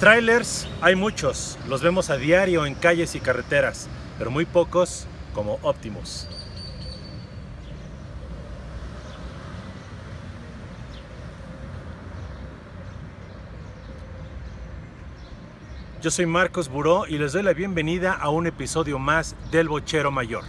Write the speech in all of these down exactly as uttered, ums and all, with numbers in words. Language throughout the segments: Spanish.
Trailers hay muchos, los vemos a diario en calles y carreteras, pero muy pocos como Optimus. Yo soy Marcos Buró y les doy la bienvenida a un episodio más del Bochero Mayor.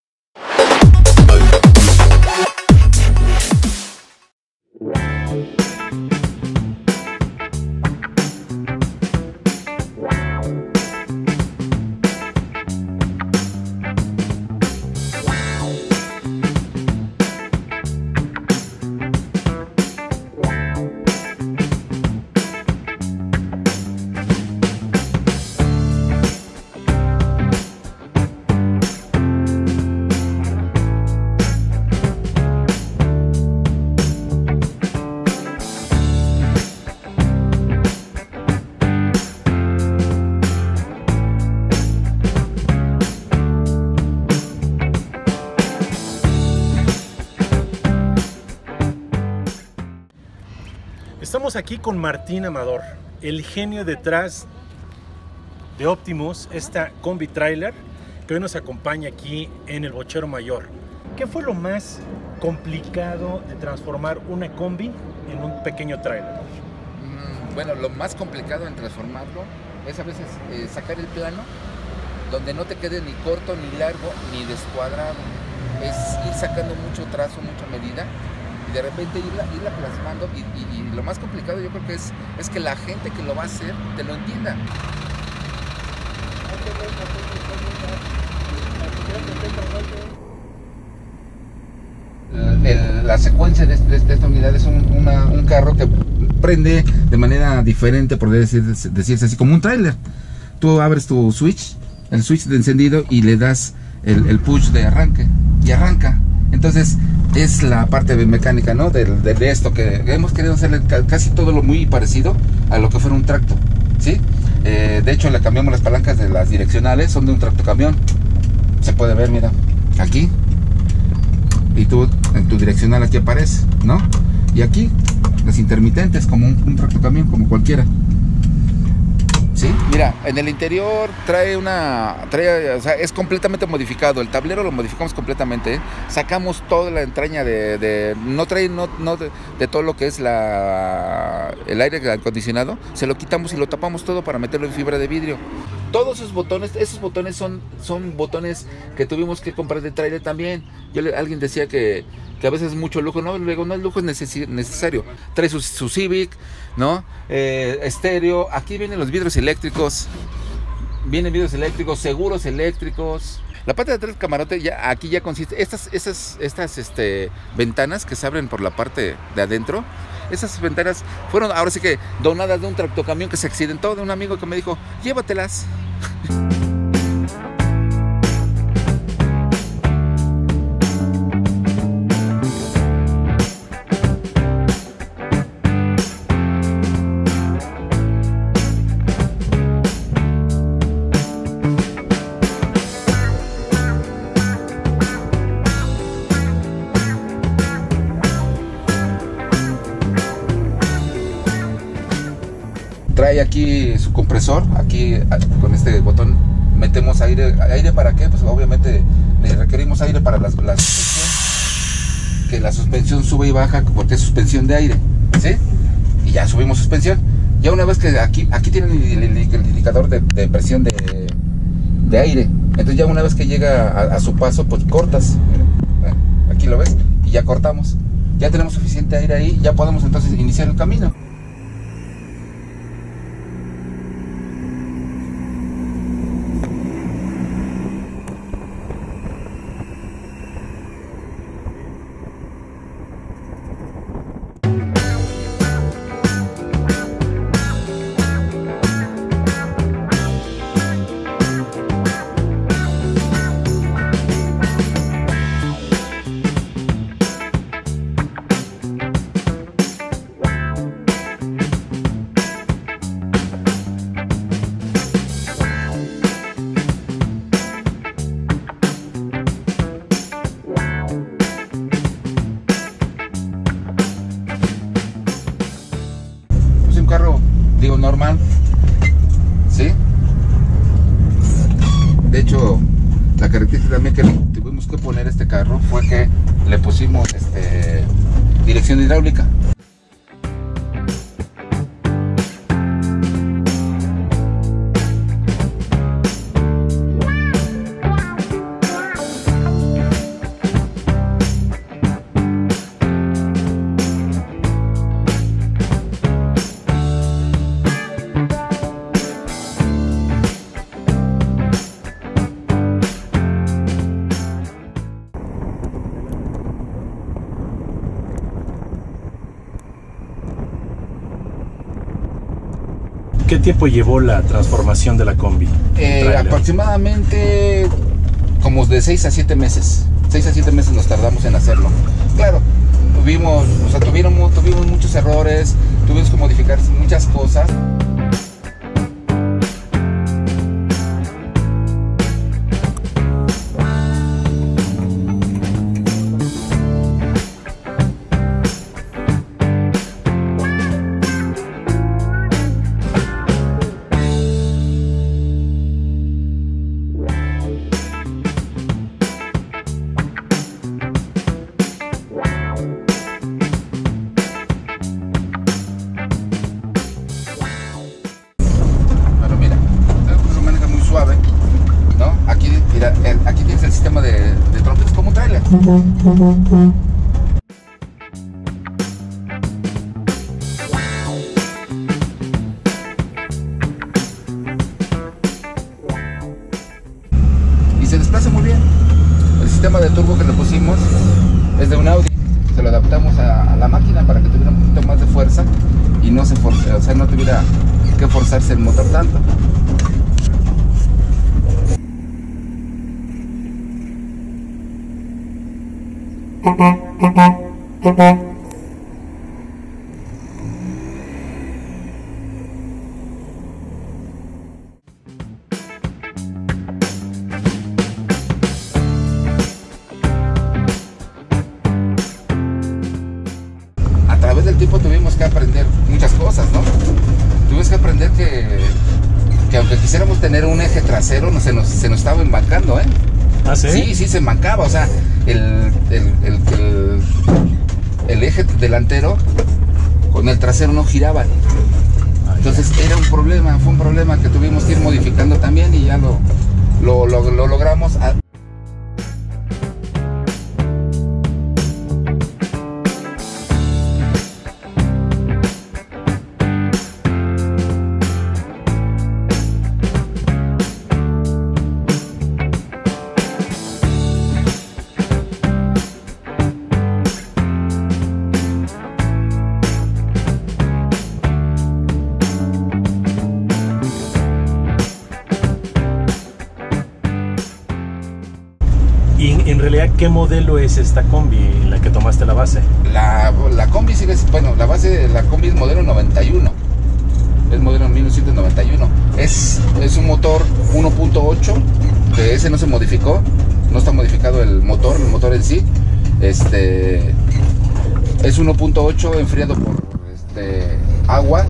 Estamos aquí con Martín Amador, el genio detrás de Optimus, esta combi trailer que hoy nos acompaña aquí en el Bochero Mayor. ¿Qué fue lo más complicado de transformar una combi en un pequeño trailer? Mm, bueno, lo más complicado en transformarlo es a veces eh, sacar el plano donde no te quede ni corto, ni largo, ni descuadrado. Es ir sacando mucho trazo, mucha medida, y de repente irla, irla plasmando y, y, y lo más complicado yo creo que es, es que la gente que lo va a hacer te lo entienda. El, el, la secuencia de, de, de esta unidad es un, una, un carro que prende de manera diferente, por decir, decirse así, como un tráiler. Tú abres tu switch, el switch de encendido, y le das el, el push de arranque y arranca. Entonces es la parte mecánica, ¿no? De, de, de esto que hemos querido hacerle casi todo lo muy parecido a lo que fuera un tracto, ¿sí? Eh, de hecho le cambiamos las palancas de las direccionales, son de un tractocamión. Se puede ver, mira, aquí. Y tú en tu direccional aquí aparece, ¿no? Y aquí las intermitentes, como un, un tractocamión, como cualquiera. ¿Sí? Mira, en el interior trae una, trae, o sea, es completamente modificado. El tablero lo modificamos completamente, ¿eh? Sacamos toda la entraña de, de no trae, no, no de, de todo lo que es la, el aire acondicionado. Se lo quitamos y lo tapamos todo para meterlo en fibra de vidrio. Todos esos botones, esos botones son, son botones que tuvimos que comprar de trailer también. Yo le, alguien decía que, que a veces es mucho lujo, no, luego no es lujo, es neces necesario. Trae su, su Civic, ¿no? Eh, estéreo, aquí vienen los vidrios eléctricos, vienen vidrios eléctricos, seguros eléctricos. La parte de atrás del camarote, ya, aquí ya consiste, estas, estas, estas este, ventanas que se abren por la parte de adentro, esas ventanas fueron ahora sí que donadas de un tractocamión que se accidentó, de un amigo que me dijo, llévatelas. Trae aquí su compresor, aquí con este botón metemos aire. ¿Aire para qué? Pues obviamente le requerimos aire para la, la suspensión, que la suspensión sube y baja porque es suspensión de aire, ¿sí? Y ya subimos suspensión. Ya una vez que aquí, aquí tienen el, el, el indicador de, de presión de, de aire, entonces ya una vez que llega a, a su paso, pues cortas, aquí lo ves, y ya cortamos. Ya tenemos suficiente aire ahí, ya podemos entonces iniciar el camino. carro, digo, normal, ¿sí? De hecho, la característica también que tuvimos que poner este carro fue que le pusimos este, dirección hidráulica. ¿Qué tiempo llevó la transformación de la combi? Eh, aproximadamente como de seis a siete meses. seis a siete meses nos tardamos en hacerlo. Claro, tuvimos, o sea, tuvimos, tuvimos muchos errores, tuvimos que modificar muchas cosas. Mira, el, aquí tienes el sistema de, de trompetas como un tráiler. Y se desplaza muy bien. El sistema de turbo que le pusimos es de un Audi. Se lo adaptamos a, a la máquina para que tuviera un poquito más de fuerza y no se force, o sea, no tuviera que forzarse el motor tanto. A través del tiempo tuvimos que aprender muchas cosas, ¿no? Tuvimos que aprender que, que aunque quisiéramos tener un eje trasero, no, se, nos, se nos estaba embancando, ¿eh? ¿Ah, sí? Sí, sí, se embancaba, o sea, el, el, el, el, el eje delantero con el trasero no giraban. Entonces era un problema, fue un problema que tuvimos que ir modificando también y ya lo, lo, lo, lo logramos. A... Y en realidad, ¿qué modelo es esta combi en la que tomaste la base? La, la combi sigue, bueno, la base de la combi es modelo noventa y uno. Es modelo mil novecientos noventa y uno. Es, es un motor uno punto ocho, que ese no se modificó. No está modificado el motor, el motor en sí. Este, es uno punto ocho enfriado por este, agua.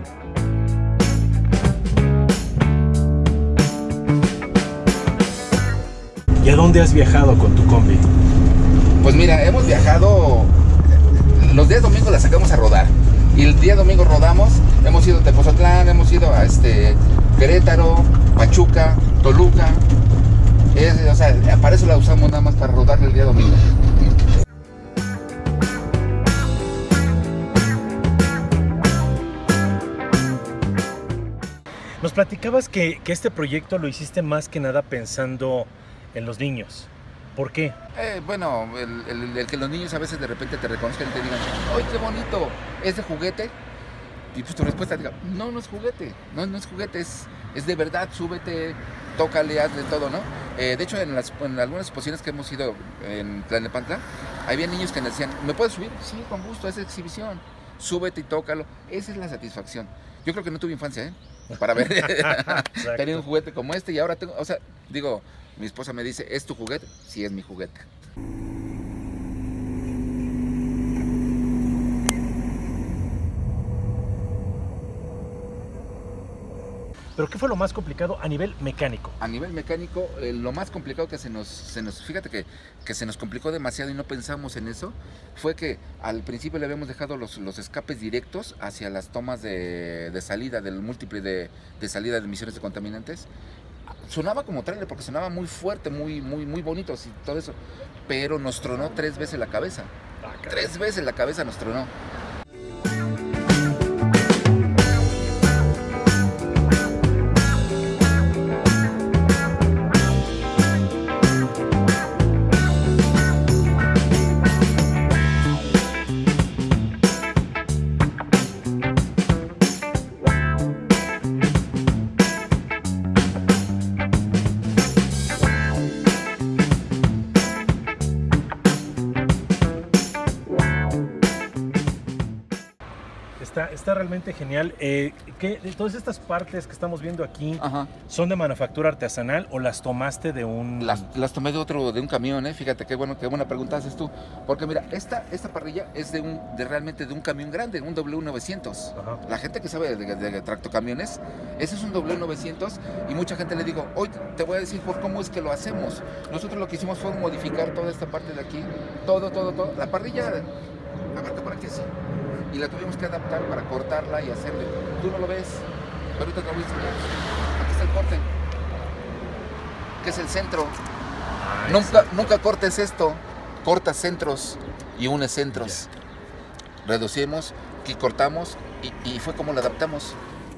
¿Y a dónde has viajado con tu combi? Pues mira, hemos viajado, los días domingos la sacamos a rodar. Y el día domingo rodamos, hemos ido a Tepozotlán, hemos ido a este, Querétaro, Pachuca, Toluca. Es, o sea, para eso la usamos nada más para rodar el día domingo. Nos platicabas que, que este proyecto lo hiciste más que nada pensando en los niños. ¿Por qué? Eh, bueno, el, el, el que los niños a veces de repente te reconozcan y te digan, ¡ay, qué bonito! ¿Es de juguete? Y pues tu respuesta diga, no, no es juguete, no, no es juguete, es, es de verdad, súbete, tócale, hazle todo, ¿no? Eh, de hecho, en, las, en algunas exposiciones que hemos ido en Tlalnepantla, había niños que nos decían, ¿me puedes subir? Sí, con gusto, es exhibición, súbete y tócalo. Esa es la satisfacción. Yo creo que no tuve infancia, ¿eh? Para ver, tener un juguete como este y ahora tengo, o sea, digo, mi esposa me dice, ¿es tu juguete? Sí, es mi juguete. Pero ¿qué fue lo más complicado a nivel mecánico? A nivel mecánico, eh, lo más complicado que se nos, se nos fíjate que, que se nos complicó demasiado y no pensamos en eso, fue que al principio le habíamos dejado los, los escapes directos hacia las tomas de, de salida, del múltiple de, de salida de emisiones de contaminantes. Sonaba como trailer porque sonaba muy fuerte, muy, muy, muy bonito y todo eso, pero nos tronó tres veces la cabeza. Ah, Tres veces la cabeza nos tronó. Está, está realmente genial. Eh, ¿qué, todas estas partes que estamos viendo aquí, Ajá. son de manufactura artesanal o las tomaste de un...? Las, las tomé de otro, de un camión, ¿eh? Fíjate, qué bueno, qué buena pregunta haces tú. Porque mira, esta, esta parrilla es de un, de realmente de un camión grande, un W novecientos. Ajá. La gente que sabe de, de, de tractocamiones, ese es un W novecientos y mucha gente le digo, hoy te voy a decir por cómo es que lo hacemos. Nosotros lo que hicimos fue modificar toda esta parte de aquí, todo, todo, todo. La parrilla abarca por aquí así. Y la tuvimos que adaptar para cortarla y hacerle. Tú no lo ves, pero ahorita te lo voy a enseñar. Aquí está el corte, que es el centro. Ah, nunca, nunca cortes esto, cortas centros y unes centros. Yeah. Reducimos y cortamos y, y fue como lo adaptamos.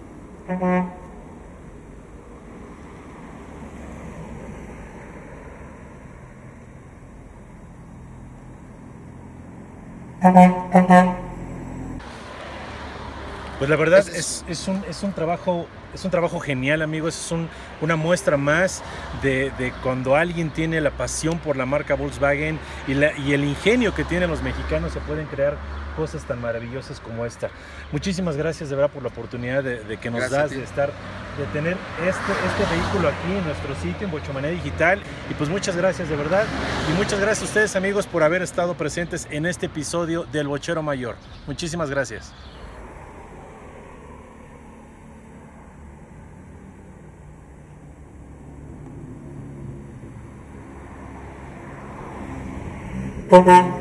Pues la verdad es, es, es, un, es, un trabajo, es un trabajo genial, amigos. Es un, una muestra más de, de cuando alguien tiene la pasión por la marca Volkswagen y, la, y el ingenio que tienen los mexicanos, se pueden crear cosas tan maravillosas como esta. Muchísimas gracias de verdad por la oportunidad de, de que nos gracias das de estar, de tener este, este vehículo aquí en nuestro sitio, en Bochomanía Digital. Y pues muchas gracias de verdad. Y muchas gracias a ustedes, amigos, por haber estado presentes en este episodio del Bochero Mayor. Muchísimas gracias. Thank you.